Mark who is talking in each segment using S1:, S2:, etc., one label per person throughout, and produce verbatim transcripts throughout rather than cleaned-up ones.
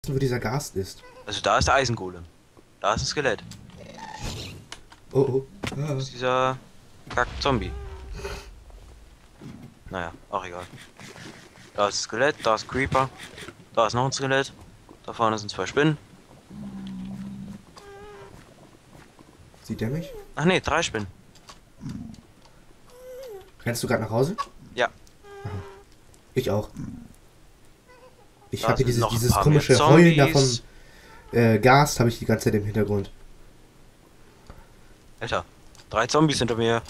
S1: wüssten, wo dieser Gast ist.
S2: Also da ist der Eisengolem. Da ist ein Skelett.
S1: Oh, oh. Ah.
S2: Das ist dieser Kack-Zombie. Naja, auch egal. Da ist ein Skelett, da ist ein Creeper. Da ist noch ein Skelett. Da vorne sind zwei Spinnen.
S1: Sieht der mich?
S2: Ach nee, drei Spinnen.
S1: Rennst du gerade nach Hause?
S2: Ja.
S1: Aha. Ich auch. Ich
S2: Da
S1: habe hier
S2: sind
S1: dieses,
S2: noch ein
S1: dieses
S2: paar
S1: komische
S2: mehr
S1: Heulen davon.
S2: Zombies.
S1: Äh, Gas habe ich die ganze Zeit im Hintergrund.
S2: Alter, drei Zombies hinter mir.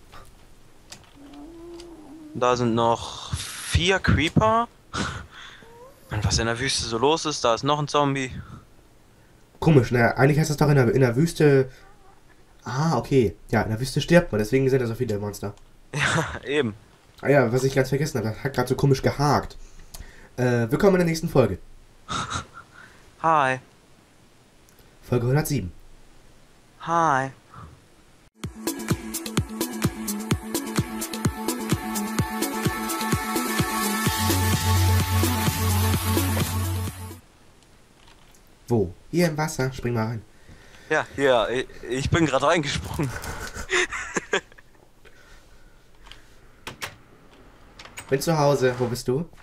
S2: Da sind noch vier Creeper. Und was in der Wüste so los ist, da ist noch ein Zombie.
S1: Komisch, ne? Eigentlich heißt das doch in der, in der Wüste. Ah, okay. Ja, in der Wüste stirbt man, deswegen sind da so viele Monster.
S2: Ja, eben.
S1: Ah ja, was ich ganz vergessen habe, das hat gerade so komisch gehakt. Äh, willkommen in der nächsten Folge.
S2: Hi.
S1: Folge hundertsieben.
S2: Hi.
S1: Wo? Hier im Wasser, spring mal rein.
S2: Ja, ja, ich, ich bin gerade reingesprungen.
S1: Bin zu Hause, wo bist du?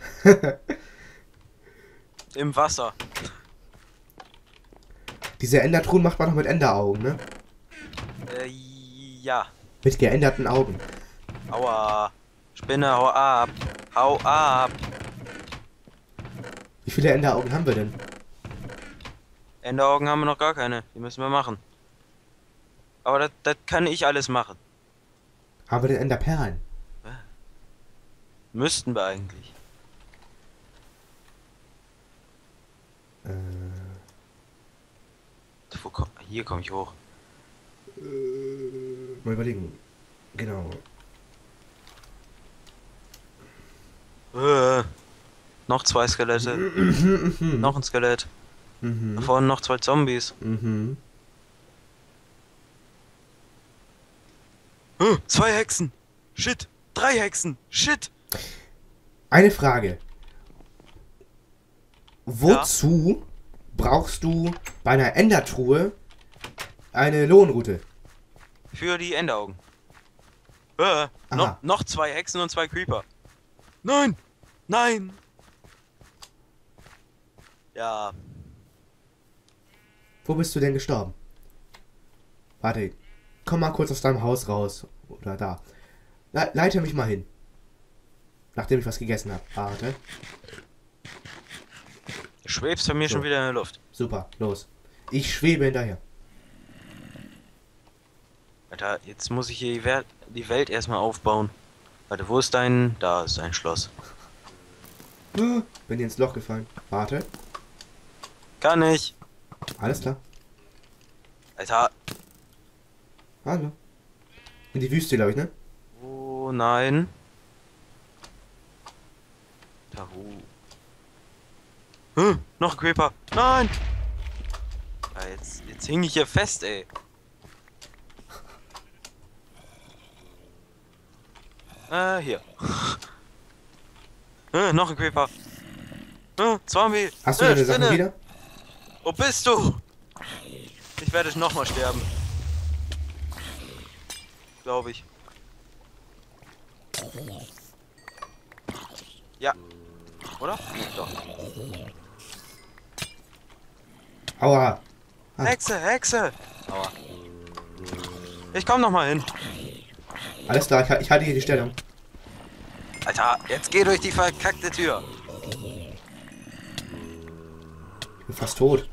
S2: Im Wasser.
S1: Diese Endertruhen macht man doch mit Enderaugen, ne?
S2: Äh, ja.
S1: Mit geänderten Augen.
S2: Aua. Spinne, hau ab. Hau ab.
S1: Wie viele Enderaugen haben wir denn?
S2: Enderaugen haben wir noch gar keine. Die müssen wir machen. Aber das, das kann ich alles machen.
S1: Haben wir denn Enderperlen?
S2: Müssten wir eigentlich.
S1: Äh,
S2: Wo komm, hier komme ich hoch.
S1: äh, mal überlegen. Genau.
S2: Äh, noch zwei Skelette. Noch ein Skelett.
S1: Mhm.
S2: Da vorne noch zwei Zombies.
S1: Mhm.
S2: Äh, zwei Hexen. Shit. Drei Hexen. Shit.
S1: Eine Frage. Wozu brauchst du bei einer Endertruhe eine Lohnroute?
S2: Für die Enderaugen. Äh, noch,
S1: Aha.
S2: noch zwei Hexen und zwei Creeper. Nein. Nein. Ja.
S1: Wo bist du denn gestorben? Warte, komm mal kurz aus deinem Haus raus. Oder da. Le leite mich mal hin. Nachdem ich was gegessen habe. Warte.
S2: Du schwebst bei mir
S1: So.
S2: schon wieder in der Luft.
S1: Super, los. Ich schwebe hinterher.
S2: Alter, jetzt muss ich hier die, Welt, die Welt erstmal aufbauen. Warte, wo ist dein... Da ist ein Schloss.
S1: Ah, bin ins Loch gefallen. Warte.
S2: Kann ich.
S1: Alles klar.
S2: Alter.
S1: Hallo. In die Wüste, glaube ich, ne?
S2: Oh nein. Da wo? Hm, noch ein Creeper. Nein! Ja, jetzt, jetzt hing ich hier fest, ey. Äh, hier. Äh, noch ein Creeper. Äh, Zombie.
S1: Hast du
S2: äh,
S1: deine Sachen
S2: Spinne.
S1: wieder?
S2: Wo bist du? Ich werde nochmal sterben. Glaube ich. Ja. Oder? Doch.
S1: Aua. Ah.
S2: Hexe, Hexe! Aua. Ich komm noch mal hin.
S1: Alles klar, ich, ich halte hier die Stellung.
S2: Alter, jetzt geh durch die verkackte Tür.
S1: Ich bin fast tot.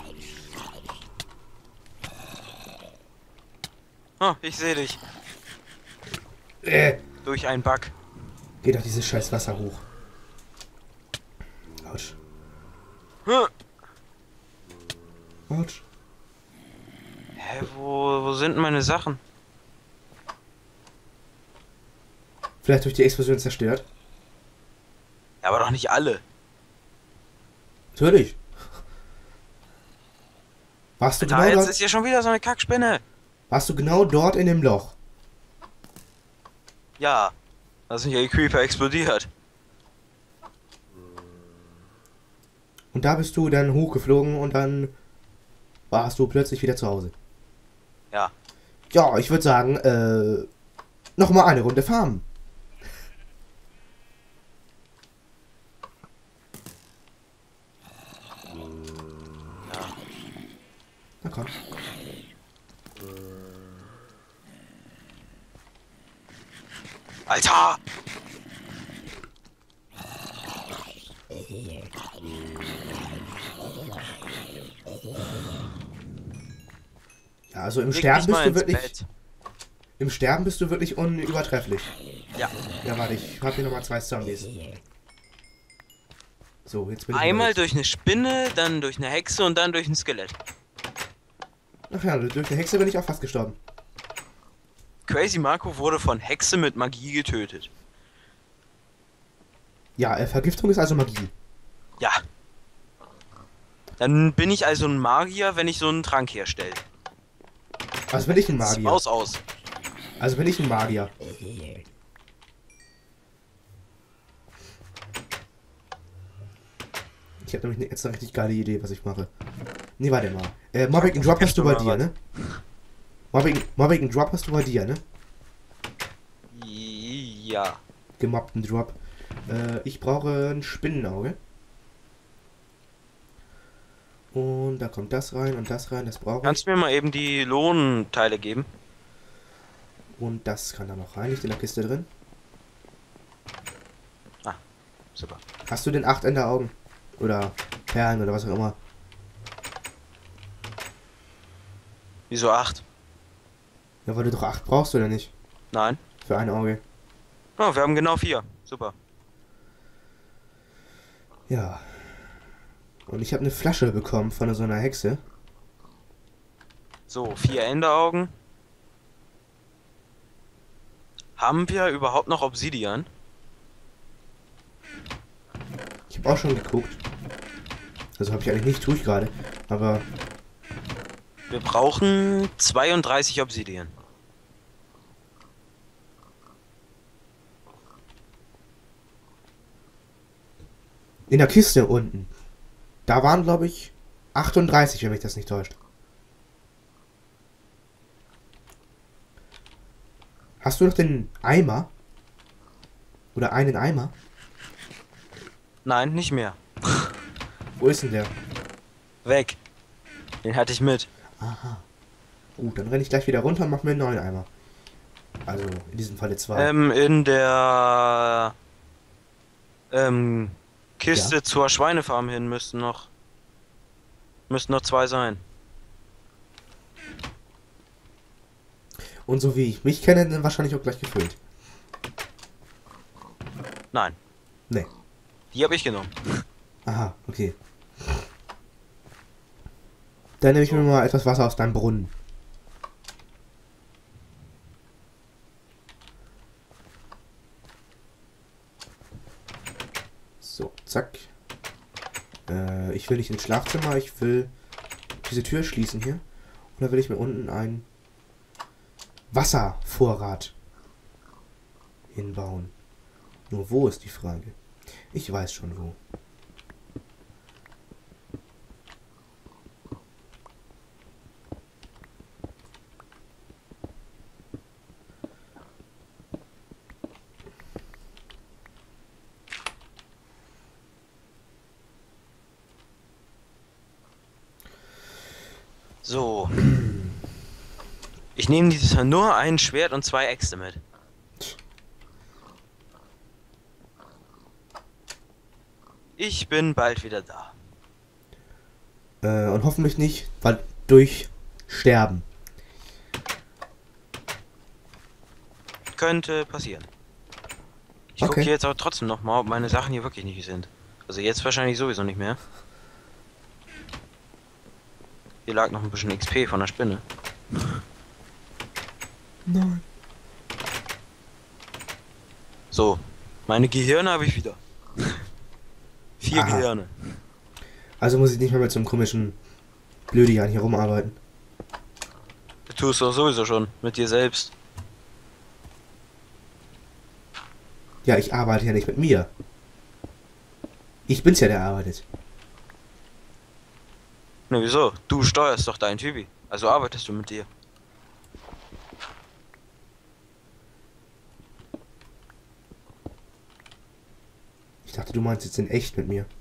S2: Oh, ich sehe dich.
S1: Äh.
S2: Durch einen Bug.
S1: Geh doch dieses scheiß Wasser hoch. Autsch.
S2: Hm.
S1: Autsch.
S2: Hä, wo, wo sind denn meine Sachen?
S1: Vielleicht durch die Explosion zerstört?
S2: Ja, aber doch nicht alle.
S1: Natürlich. Warst du,
S2: Alter,
S1: genau
S2: jetzt
S1: dort,
S2: ist hier schon wieder so eine Kackspinne.
S1: warst du genau dort in dem Loch?
S2: Ja. Da sind ja die Creeper explodiert.
S1: Und da bist du dann hochgeflogen und dann warst du plötzlich wieder zu Hause.
S2: Ja.
S1: Ja, ich würde sagen, äh, nochmal eine Runde farmen.
S2: Ja.
S1: Na komm.
S2: Alter!
S1: Ja, also im
S2: Leg
S1: Sterben
S2: mich
S1: bist
S2: mal
S1: du
S2: ins
S1: wirklich...
S2: Bett.
S1: Im Sterben bist du wirklich unübertrefflich.
S2: Ja.
S1: Ja, warte, ich habe hier nochmal zwei Zombies. So, jetzt bin ich
S2: Einmal
S1: unterwegs.
S2: durch eine Spinne, dann durch eine Hexe und dann durch ein Skelett.
S1: Ach ja, durch eine Hexe bin ich auch fast gestorben.
S2: Crazy Marco wurde von Hexe mit Magie getötet.
S1: Ja, äh, Vergiftung ist also Magie.
S2: Ja. Dann bin ich also ein Magier, wenn ich so einen Trank herstelle.
S1: Also bin ich ein Magier.
S2: Aus, aus.
S1: Also bin ich ein Magier. Ich habe nämlich jetzt eine richtig geile Idee, was ich mache. Nee, warte mal. Äh, Mobbing and Drop hast du bei dir, ne? Mobbing, Mobbing and Drop hast du bei dir, ne?
S2: Ja.
S1: Gemobbten Drop. Äh, ich brauche ein Spinnenauge. Und da kommt das rein und das rein, das brauche ich.
S2: Kannst du mir mal eben die Lohnteile geben?
S1: Und das kann da noch rein, nicht in der Kiste drin.
S2: Ah, super.
S1: Hast du denn acht in der Augen? Oder Perlen oder was auch immer?
S2: Wieso acht?
S1: Ja, weil du doch acht brauchst, oder nicht?
S2: Nein.
S1: Für ein Auge.
S2: Oh, wir haben genau vier. Super.
S1: Ja. Und ich habe eine Flasche bekommen von so einer Hexe.
S2: So, vier Enderaugen. Haben wir überhaupt noch Obsidian?
S1: Ich habe auch schon geguckt. Also habe ich eigentlich nicht, tue ich gerade. Aber
S2: Wir brauchen zweiunddreißig Obsidian.
S1: in der Kiste unten. Da waren, glaube ich, achtunddreißig, wenn mich das nicht täuscht. Hast du noch den Eimer? Oder einen Eimer?
S2: Nein, nicht mehr.
S1: Wo ist denn der?
S2: Weg. Den hatte ich mit.
S1: Aha. Gut, dann renne ich gleich wieder runter und mache mir einen neuen Eimer. Also, in diesem Falle zwei.
S2: Ähm, in der ähm, Kiste
S1: Ja.
S2: zur Schweinefarm hin müssten noch müssten noch zwei sein.
S1: Und so wie ich mich kenne, dann wahrscheinlich auch gleich gefüllt.
S2: Nein,
S1: Nee.
S2: die habe ich genommen.
S1: Aha, okay. Dann nehme ich mir mal etwas Wasser aus deinem Brunnen. So, zack. Äh, ich will nicht ins Schlafzimmer, ich will diese Tür schließen hier. Und dann will ich mir unten einen Wasservorrat hinbauen. Nur wo ist die Frage? Ich weiß schon wo.
S2: So. Ich nehme dieses Mal nur ein Schwert und zwei Äxte mit. Ich bin bald wieder da.
S1: Äh, und hoffentlich nicht, weil durch Sterben.
S2: Könnte passieren. Ich
S1: Okay.
S2: gucke jetzt aber trotzdem noch mal, ob meine Sachen hier wirklich nicht sind. Also jetzt wahrscheinlich sowieso nicht mehr. Hier lag noch ein bisschen X P von der Spinne.
S1: Nein.
S2: So, meine Gehirne habe ich wieder. Vier
S1: Aha.
S2: Gehirne.
S1: Also muss ich nicht mehr mit so einem komischen Blödian hier rumarbeiten.
S2: Du tust doch sowieso schon mit dir selbst.
S1: Ja, ich arbeite ja nicht mit mir. Ich bin's ja, der arbeitet.
S2: Ne, wieso? Du steuerst doch deinen Typi. Also arbeitest du mit dir.
S1: Ich dachte, du meinst jetzt in echt mit mir.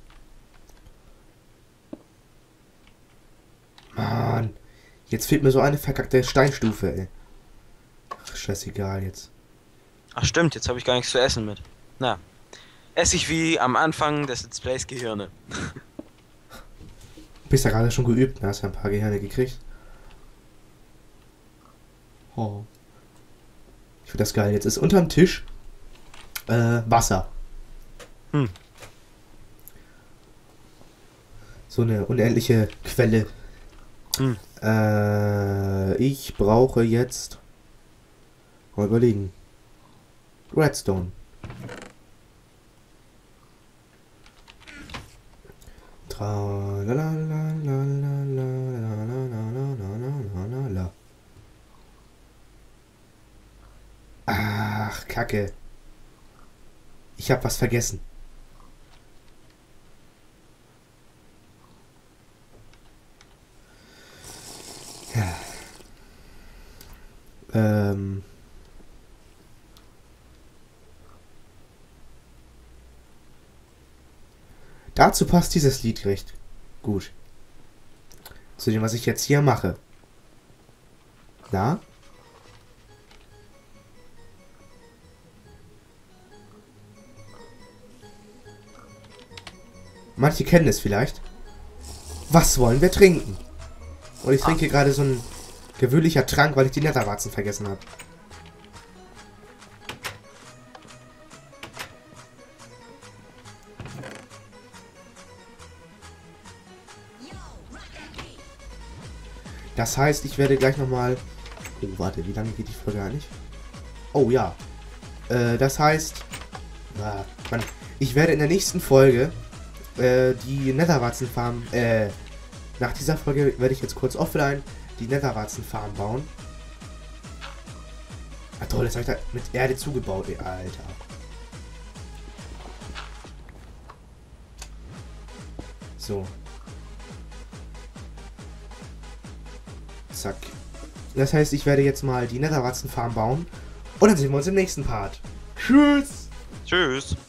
S1: Mann. Jetzt fehlt mir so eine verkackte Steinstufe, ey. Ach, scheißegal jetzt.
S2: Ach stimmt, jetzt habe ich gar nichts zu essen mit. Na, esse ich wie am Anfang des Let's Plays Gehirne.
S1: Du bist ja gerade schon geübt, ne? Hast ja ein paar Gehirne gekriegt. Oh. Ich finde das geil. Jetzt ist unterm Tisch äh, Wasser.
S2: Hm.
S1: So eine unendliche Quelle.
S2: Hm.
S1: Äh, ich brauche jetzt. Mal überlegen. Redstone. Tralalalalalalalalalalala. Ach, Kacke. Ich hab was vergessen. Ja. Ähm. Dazu passt dieses Lied recht gut. Zu dem, was ich jetzt hier mache. Na? Manche kennen es vielleicht. Was wollen wir trinken? Und ich trinke gerade so ein gewöhnlicher Trank, weil ich die Netherwarzen vergessen habe. Das heißt, ich werde gleich nochmal... Oh, warte, wie lange geht die Folge eigentlich? Oh, ja. Äh, das heißt... Ah, Mann, ich werde in der nächsten Folge äh, die Netherwarzen-Farm... Äh, nach dieser Folge werde ich jetzt kurz offline die Netherwarzen-Farm bauen. Ah toll, das habe ich da mit Erde zugebaut, ey, Alter. So. Zack. Das heißt, ich werde jetzt mal die Netherwarzen-Farm bauen. Und dann sehen wir uns im nächsten Part. Tschüss!
S2: Tschüss.